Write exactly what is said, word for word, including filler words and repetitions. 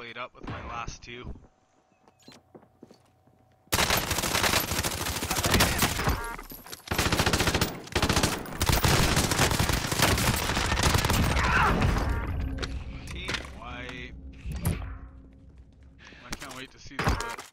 played up with my last two. Team white. I can't wait to see this.